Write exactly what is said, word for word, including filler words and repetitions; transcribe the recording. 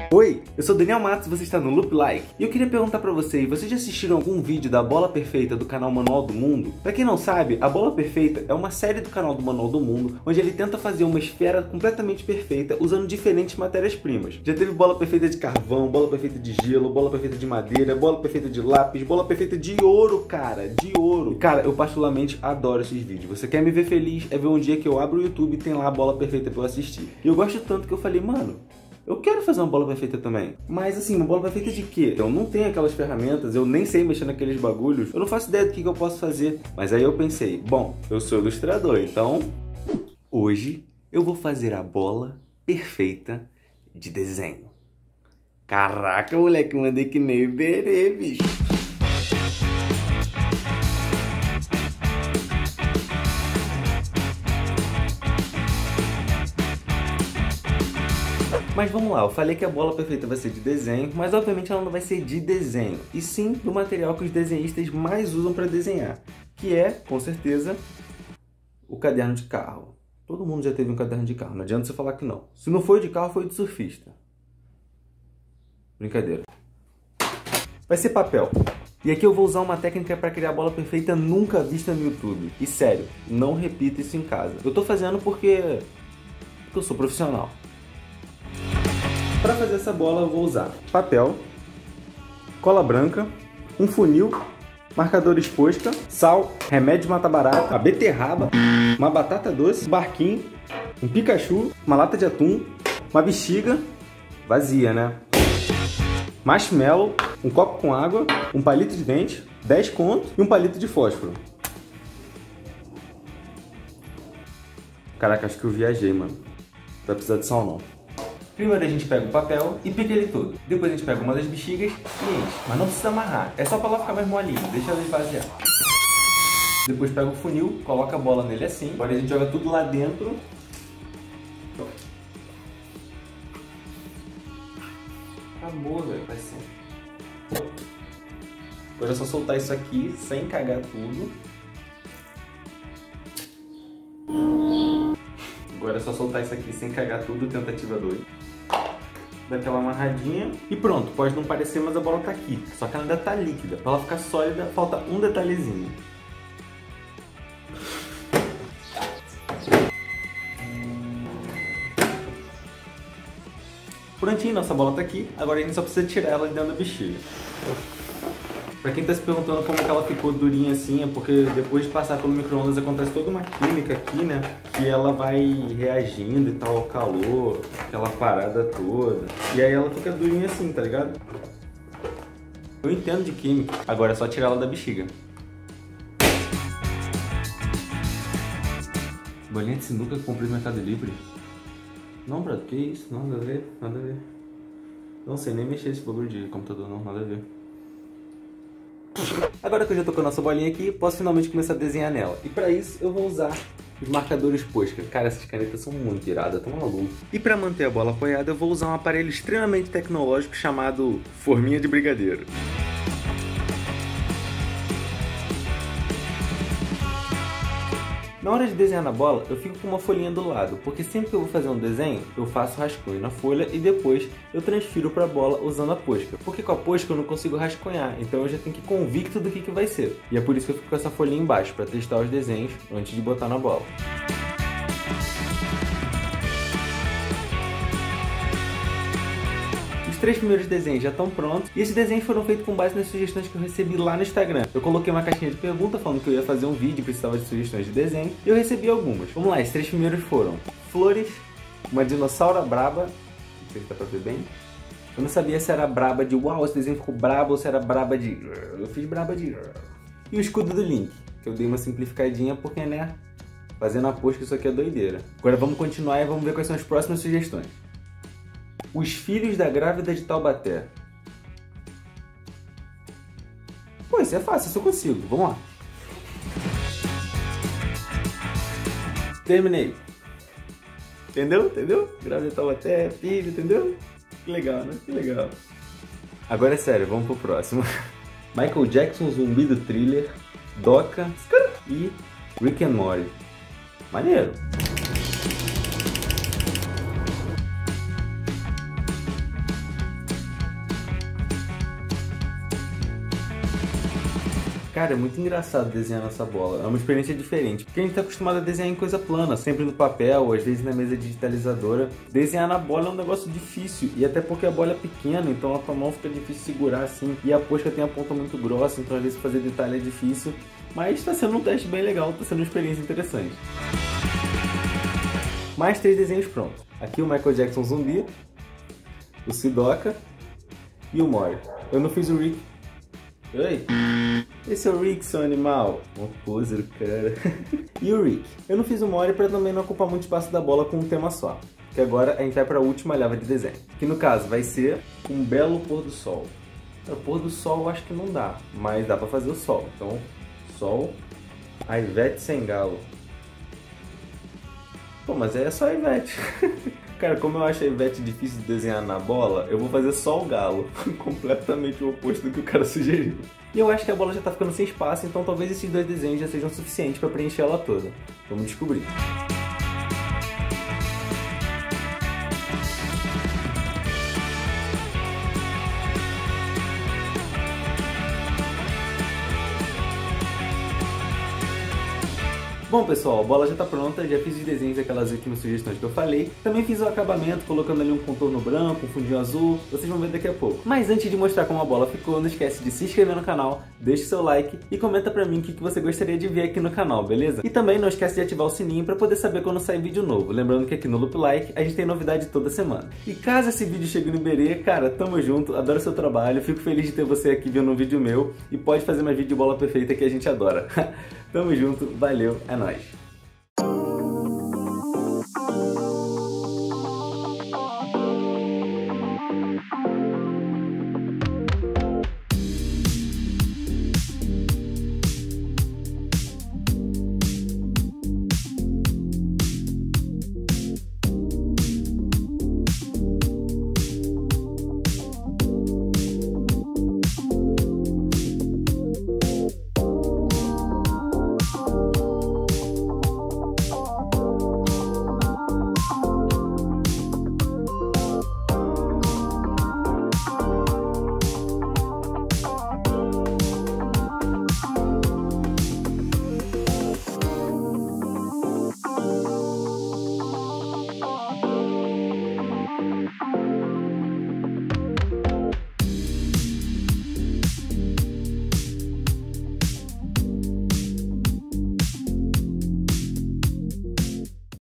Oi, eu sou Daniel Matos e você está no Loop Like. E eu queria perguntar pra vocês, vocês já assistiram algum vídeo da Bola Perfeita do canal Manual do Mundo? Pra quem não sabe, a Bola Perfeita é uma série do canal do Manual do Mundo, onde ele tenta fazer uma esfera completamente perfeita usando diferentes matérias-primas. Já teve bola perfeita de carvão, bola perfeita de gelo, bola perfeita de madeira, bola perfeita de lápis, bola perfeita de ouro, cara, de ouro. E, cara, eu particularmente adoro esses vídeos. Você quer me ver feliz, é ver um dia que eu abro o YouTube e tem lá a bola perfeita pra eu assistir. E eu gosto tanto que eu falei, mano, eu quero fazer uma bola perfeita também. Mas assim, uma bola perfeita de quê? Eu não tenho aquelas ferramentas, eu nem sei mexer naqueles bagulhos. Eu não faço ideia do que, que eu posso fazer. Mas aí eu pensei, bom, eu sou ilustrador, então hoje eu vou fazer a bola perfeita de desenho. Caraca, moleque, eu mandei que nem Iberê, bicho. Mas vamos lá, eu falei que a bola perfeita vai ser de desenho, mas obviamente ela não vai ser de desenho, e sim do material que os desenhistas mais usam para desenhar, que é, com certeza, o caderno de carro. Todo mundo já teve um caderno de carro, não adianta você falar que não. Se não foi de carro, foi de surfista. Brincadeira. Vai ser papel. E aqui eu vou usar uma técnica para criar a bola perfeita nunca vista no YouTube. E sério, não repita isso em casa. Eu tô fazendo porque, porque eu sou profissional. Para fazer essa bola eu vou usar papel, cola branca, um funil, marcador exposta, sal, remédio mata-barata, a beterraba, uma batata doce, um barquinho, um Pikachu, uma lata de atum, uma bexiga, vazia, né? Marshmallow, um copo com água, um palito de dente, dez conto e um palito de fósforo. Caraca, acho que eu viajei, mano. Não vai precisar de sal não. Primeiro a gente pega o papel e pica ele todo. Depois a gente pega uma das bexigas e enche. Mas não precisa amarrar, é só para ela ficar mais molinha, deixa ela esvaziar. Depois pega o funil, coloca a bola nele assim. Agora a gente joga tudo lá dentro. Acabou, velho, vai ser. Agora é só soltar isso aqui sem cagar tudo. Agora é só soltar isso aqui sem cagar tudo, tentativa dois. Dá aquela amarradinha e pronto, pode não parecer, mas a bola tá aqui. Só que ela ainda tá líquida. Pra ela ficar sólida, falta um detalhezinho. Prontinho, nossa bola tá aqui. Agora a gente só precisa tirar ela de dentro da bexiga. Pra quem tá se perguntando como que ela ficou durinha assim, é porque depois de passar pelo micro-ondas acontece toda uma química aqui, né? Que ela vai reagindo e tal ao calor, aquela parada toda. E aí ela fica durinha assim, tá ligado? Eu entendo de química. Agora é só tirar ela da bexiga. Bolinha de sinuca que eu comprei no Mercado Livre. Não, brother, que isso? Nada a ver, nada a ver. Não sei nem mexer esse bagulho de computador não, nada a ver. Agora que eu já tô com a nossa bolinha aqui, posso finalmente começar a desenhar nela. E pra isso eu vou usar os marcadores Posca. Cara, essas canetas são muito iradas, tão maluco. E pra manter a bola apoiada eu vou usar um aparelho extremamente tecnológico chamado forminha de brigadeiro. Na hora de desenhar na bola, eu fico com uma folhinha do lado, porque sempre que eu vou fazer um desenho, eu faço rascunho na folha e depois eu transfiro para a bola usando a posca. Porque com a posca eu não consigo rascunhar, então eu já tenho que ir convicto do que, que vai ser. E é por isso que eu fico com essa folhinha embaixo, para testar os desenhos antes de botar na bola. Os três primeiros desenhos já estão prontos e esses desenhos foram feitos com base nas sugestões que eu recebi lá no Instagram. Eu coloquei uma caixinha de pergunta falando que eu ia fazer um vídeo e precisava de sugestões de desenho e eu recebi algumas. Vamos lá, esses três primeiros foram flores, uma dinossauro braba, não sei se dá pra ver bem. Eu não sabia se era braba de uau, esse desenho ficou brabo ou se era braba de... Eu fiz braba de... E o escudo do Link, que eu dei uma simplificadinha porque, né, fazendo a posca isso aqui é doideira. Agora vamos continuar e vamos ver quais são as próximas sugestões. Os filhos da grávida de Taubaté. Pô, isso é fácil, isso eu consigo. Vamos lá. Terminei. Entendeu? Entendeu? Grávida de Taubaté, filho, entendeu? Que legal, né? Que legal. Agora é sério, vamos pro próximo. Michael Jackson, Zumbi do Thriller, Doca e Rick and Morty. Maneiro. Cara, é muito engraçado desenhar nessa bola, é uma experiência diferente, porque a gente tá acostumado a desenhar em coisa plana, sempre no papel, às vezes na mesa digitalizadora. Desenhar na bola é um negócio difícil, e até porque a bola é pequena, então a tua mão fica difícil de segurar assim, e a posca tem a ponta muito grossa, então às vezes fazer detalhe é difícil, mas tá sendo um teste bem legal, tá sendo uma experiência interessante. Mais três desenhos prontos. Aqui o Michael Jackson zumbi, o Sidoca e o Mori. Eu não fiz o Rick. Oi? Esse é o Rick, seu animal. Um poser, cara. E o Rick. Eu não fiz o Mori para também não ocupar muito espaço da bola com um tema só. Que agora a gente vai para a última leva de desenho. Que no caso vai ser um belo pôr do sol. O pôr do sol eu acho que não dá, mas dá para fazer o sol. Então, sol, a Ivete sem galo. Pô, mas é só a Ivete. Cara, como eu acho a Ivete difícil de desenhar na bola, eu vou fazer só o galo. Completamente o oposto do que o cara sugeriu. E eu acho que a bola já tá ficando sem espaço, então talvez esses dois desenhos já sejam suficientes para preencher ela toda. Vamos descobrir. Bom pessoal, a bola já tá pronta, já fiz os desenhos daquelas últimas sugestões que eu falei. Também fiz o acabamento, colocando ali um contorno branco, um fundinho azul, vocês vão ver daqui a pouco. Mas antes de mostrar como a bola ficou, não esquece de se inscrever no canal, deixa o seu like e comenta pra mim o que você gostaria de ver aqui no canal, beleza? E também não esquece de ativar o sininho pra poder saber quando sair vídeo novo. Lembrando que aqui no Loop Like a gente tem novidade toda semana. E caso esse vídeo chegue no Iberê, cara, tamo junto, adoro seu trabalho, fico feliz de ter você aqui vendo um vídeo meu e pode fazer mais vídeo de bola perfeita que a gente adora. Tamo junto, valeu, é nóis!